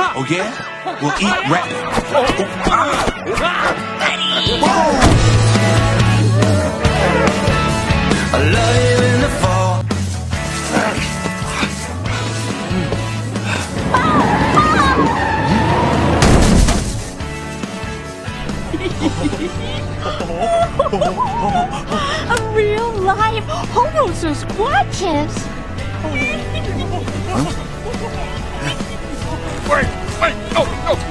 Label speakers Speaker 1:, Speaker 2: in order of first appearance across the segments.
Speaker 1: Oh yeah? We'll eat rat. I love you in the fall.
Speaker 2: A real live Homos or Squatches.
Speaker 3: Wait, no!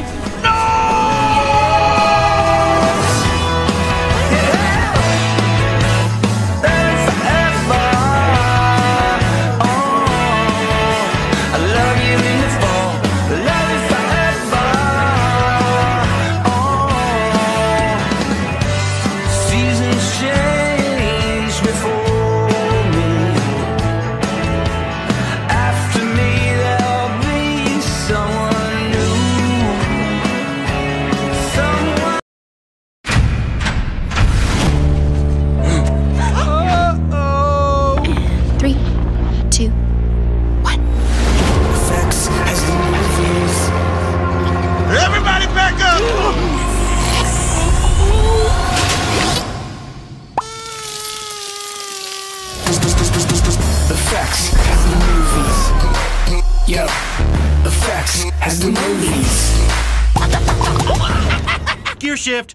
Speaker 1: Everybody back up!
Speaker 4: Effects has the movies. Yo, Effects has the movies.
Speaker 1: Gear shift.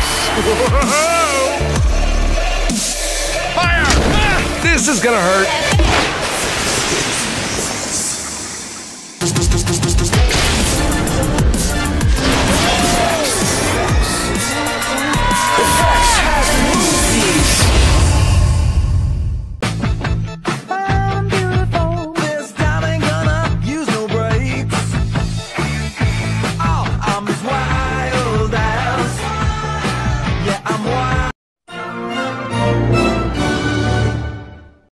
Speaker 3: Fire! This is gonna hurt.